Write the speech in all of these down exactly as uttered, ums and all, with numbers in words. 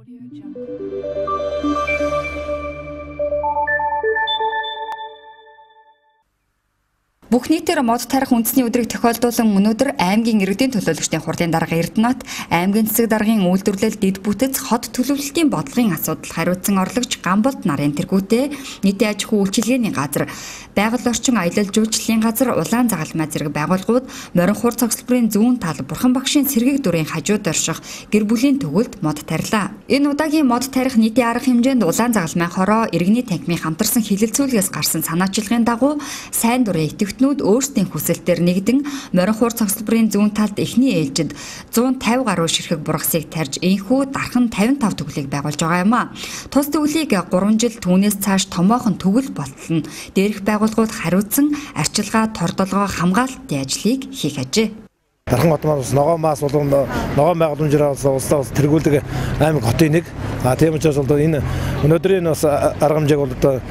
Бүх нийтээр мод тарих үндэсний өдрийг тохиолдуулан өнөөдөр аймгийн иргэдийн төлөөлөгчдийн хурлын дарга Эрдэнэт аймгийн засаг даргын үйлдвэрлэл дэд бүтэц хот төлөвлөлтийн бодлогын асуудал хариуцсан орлогч Гамболт нарын тэргүүтээ нийтийн аж ахуй үйлчилгээний газар, байгаль орчин аялал жуулчлалын газар, улаан загалмай зэрэг байгууллагууд морин хур цогцлборын зүүн тал Бурхан багшийн сэргийг дүрийн хажууд орших гэр бүлийн төгөлд мод тарилаа. Энэ удаагийн мод тарих нийтийн арга хэмжээнд улаан загалмай хороо иргэний танхимын хамтарсан хилэлцүүлгээс гарсан санаачилгын дагуу сайн дурын идэвхтнүүд өөрсдийн хүсэлтээр нэгдэн морин хур цогцлборын зүүн талд эхний ээлжид зуун тавь гаруй ширхэг бургасыг тарьж энхүү дархан тавин тав төгөлийг байгуулж байгаа юм а. Тус төгөлийг гурван жил түүнээс цааш томоохон төгөл болтол нь дээрх байгууллагууд хариуцсан арчилгаа, тордолгоо, хамгаалтын ажлыг хийх ажээ. Дархан хотмоор бас ногоон мас болон ногоон байгууламжаар улсаа тэргүүлдэг аймаг хотын нэг. А тийм учраас бол энэ өнөөдрийн бас арга хэмжээг бол одоо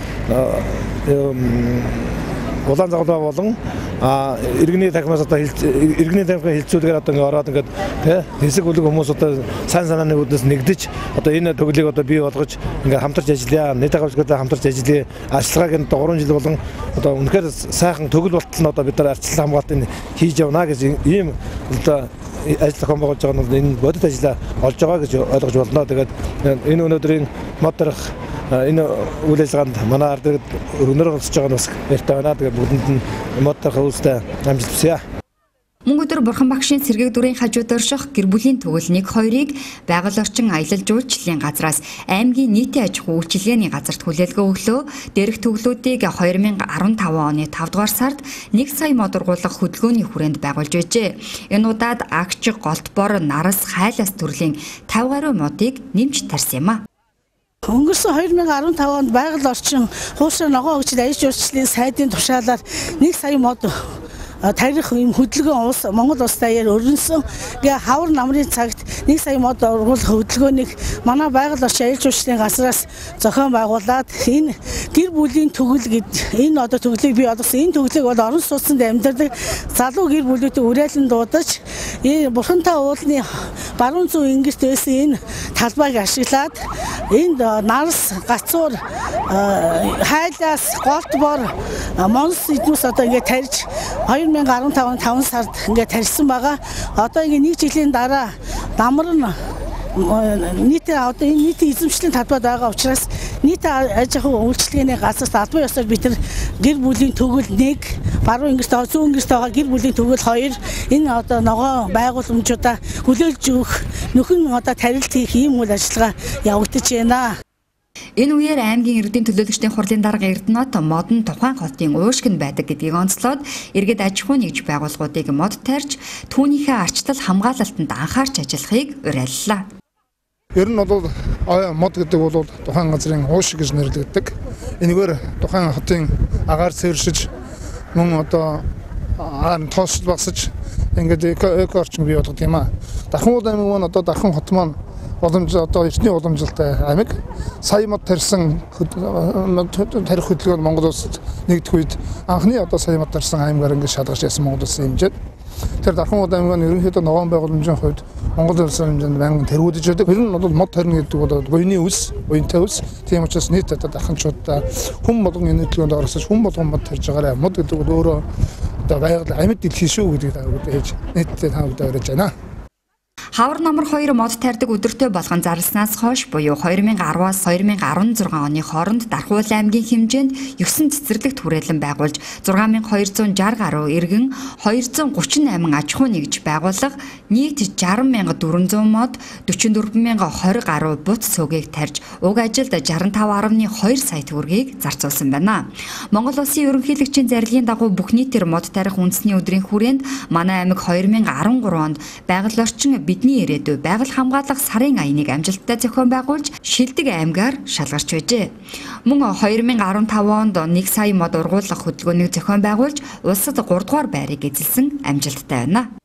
улаан загалмай болон иргэний танхимаас одоо иргэний танхимын хилцүүлгээр одоо ингэ ороод ингээд тий хэсэг бүлэг хүмүүс одоо сайн санааны үүднээс нэгдэж одоо энэ төгөлийг одоо бий болгож ингээд хамтарч ажиллая, нийт агуулгуудаа хамтарч ажиллая, арчилгааг нь гурван жил болон одоо үнэхээр сайхан төгөл болтол нь одоо бид нар арчилсан хамгаалтыг хийж явна гэж ийм одоо ажил зохион байгуулж байгаа нь энэ бодит ажиллаа олж байгаа гэж ойлгож болно. Тэгээд энэ өнөөдрийн мод тарих энэ үйл ажиллагаанд манай ард иргэд өнөр олсож байгаа нь бас баяртай байна. Тэгээд бүгдэнд нь мод тарих үйлстэй амжилт хүсье. Мөн өдөр Бурхан багшийн сэргийг дүрийн хажууд орших гэр бүлийн төгөл нэг хоёрыг байгаль орчин аялал жуулчлалын газраас аймгийн нийтийн аж ахуй үйлчилгээний газарт хүлээлгөө өглөө. Дээрх төглүүдийг две мянга арван таван оны тавд дугаар сард нэг сая мод ургуулах хөдөлгөөний хүрээнд байгуулж байжээ. Энэ удаад агч, голтбор, нарас, хайлас төрлийн тавь гаруй модыг нэмж тарьсан юм а. Өнгөрсөн две мянга арван тав онд байгаль орчин хуушаа ногоон хөгжил аяж жуулчлалын сайдын тушаалаар нэг сая мод тарих юм хөдөлгөөн улс Монгол улс даяар өрнөсөн. Гээ хавар намрын цагт нэг сая мод ургуулах хөдөлгөөнийг манай байгаль орчин аяж жуулчлалын газраас зохион байгуулад энэ гэр бүлийн төгөл гэд энэ одоо төглийг бий болгосон. Энэ төглийг бол орон сууцнд амьдардаг залуу гэр бүлүүдэд уриалан дуудаж энэ Бурхантай уулны баруун зүүн ингэрт байсан энэ талбайг ашиглаад энд нарс, гацуур, хайлаас, голтбор, монс эднээс одоо ингэ тарьж две мянга арван тав оны таван сард ингээд тарьсан байгаа. Одоо ингээд нэг жилийн дараа дамар нь нийтээ одоо энэ нийтийн эзэмшлийн талбайд байгаа учраас нийтийн аж ахуй үйлчилгээний газарт албан ёсоор бид нар гэр бүлийн төгөл нэг, баруун ингэрт зүүн ингэрт байгаа гэр бүлийн төгөл хоёр энэ одоо ногоон байгууламжуудаа хүлээлж өгөх нөхөн одоо тарилт хийх ийм үйл ажиллагаа явагдаж байна. Энэ үеэр аймгийн иргэдийн төлөөлөгчдийн хурлын дарга Эрдэнэт модон тухайн хотын уушгинд байдаг гэдгийг онцлоод иргэд аж ахуй нэгж байгууллагуудыг мод тарьж түүнийхээ арчлал хамгаалалтанд анхаарч ажиллахыг уриаллаа. Ер нь бол мод гэдэг бол тухайн газрын уушиг гэж нэрлэгддэг. Энэгээр тухайн хотын агаар цэвэршиж мөн одоо агаар тоосч багсаж ингээд эко орчин бий болгох юм а. Дархан аймаг маань одоо Дархан хот маань уламж одоо эртний уламжлалтай аймаг. Сая мод тарьсан тарих хөдөлгөөн Монгол улсад нэгдэх үед анхны одоо сая мод тарьсан аймгаар ингээд шалгаж ясан Монгол улсын хэмжээд. Тэр Дархан аймаг нь ерөнхийдөө ногоон байгууламжийн хувьд Монгол улсын хэмжээнд байнгын тэргүүдэж байдаг. Тэр нь бол мод тарина гэдэг бол буйны үс, буйнтай үс. Тийм учраас нийт одоо Дарханчуудаа хүн болгон энэ хөдөлгөөнд оролцож хүн болгон мод тарьж байгаарай. Мод гэдэг бол өөрөө одоо байгаль амьд дэлхий шүү гэдгийг таамаглаж нийтдээ таамаглаж өрөж байна. Хавар намар хоёр мод тарьдаг өдөртөө болгон зарлснаас хойш буюу две мянга арваас две мянга арван зургаан оны хооронд Дархуул аймгийн хэмжээнд есөн цэцэрлэгт хүрээлэн байгуулж sáu мянга двести гаруй иргэн две зуун гучин восемь аж ахуй нэгж байгууллага нийт шестьдесят мянга дөрвөн зуун мод сорок четыре мянга twenty гаруй бут сөөгийг тарьж уг ажилд шестьдесят five point two сая төгрөгийг зарцуулсан байна. Монгол улсын ерөнхийлөгчийн зарилгын дагуу бүх нийтээр мод тарих үндэсний өдрийн хүрээнд манай аймаг две мянга арван гурван онд байгаль орчин бидний ирээдүй байгаль хамгаалах сарын аяныг амжилттай зохион байгуулж Шилдэг аймгаар шалгарч байжээ. Мөн две мянга арван тав онд нэг сая мод ургуулах хөдөлгөөнийг зохион байгуулж улсад тhree дугаар байрыг эзэлсэн амжилттай байна.